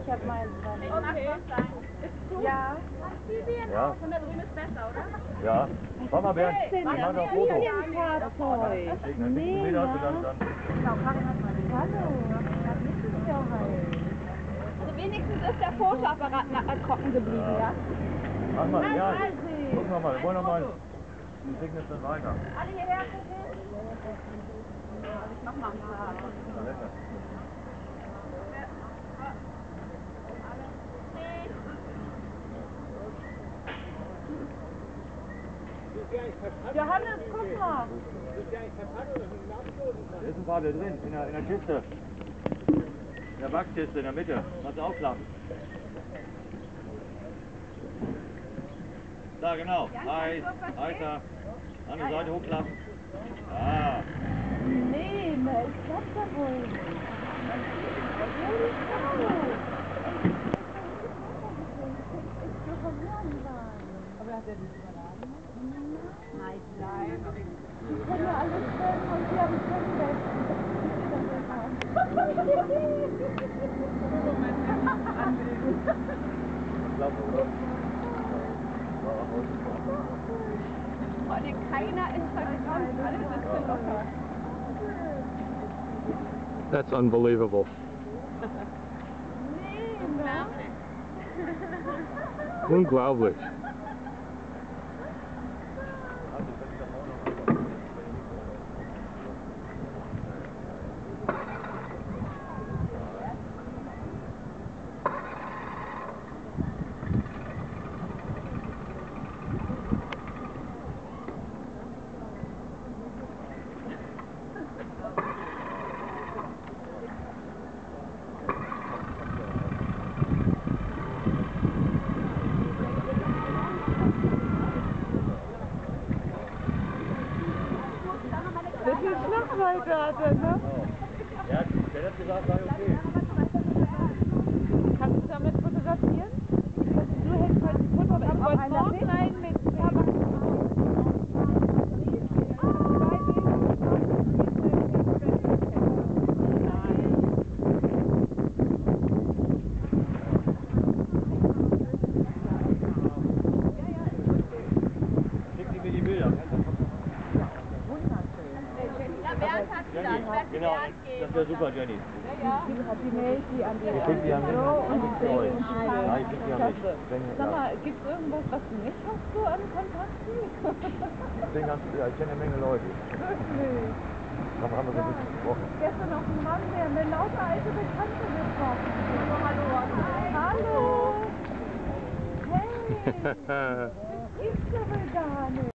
Ich habe meins dran. Okay. Ja. Ja. Von da drüben ist besser, oder? Ja. Komm mal, Bernd. Was ist denn Ich mach noch ein das Foto. für ein Fahrzeug? Dann schickst du mir das und dann. Hallo. Das ist ja heil. Also wenigstens ist der Fotoapparat trocken geblieben, ja? Mach mal, ja. Also. Guck noch mal, wir wollen noch mal. Wir schicken das dann weiter. Alle hierher gucken. Mach mal. Na, lecker. Johannes, guck mal. Da ist ein Kabel drin, in der Kiste. In der Backkiste in der Mitte. Kannst du aufklappen. Da, genau. Heißer. Andere Seite hochklappen. Ah. Nee, na, ich glaub da wohl. Aber hat er nicht überladen? Nein, nein. Die können ja alles filmen und die haben schon weg. Vor allem keiner ist verkrankt, alle sitzen locker. That's unbelievable. Nee, ne? Unglaublich. Das ist noch weiter, ne? Ja, der hat gesagt, sei okay. Kannst du damit fotografieren? Du hältst halt die Foto ab und online mit. Schick mir die Bilder. Ja, Bernd hat sie dann. Genau, das wäre super, Jenny. Die Mail, die an die Ich schicke die an mich. und die Für euch. und die Ja, ich schicke die an mich. Sag mal, gibt's irgendwas, was du nicht hast so an Kontakten? Ich kenne eine Menge Leute. Wirklich? Haben wir so ein bisschen gesprochen. Gestern noch ein Mann, der mir lauter alte Bekannte getroffen. Hallo. Hey. Das gibt's aber gar nicht.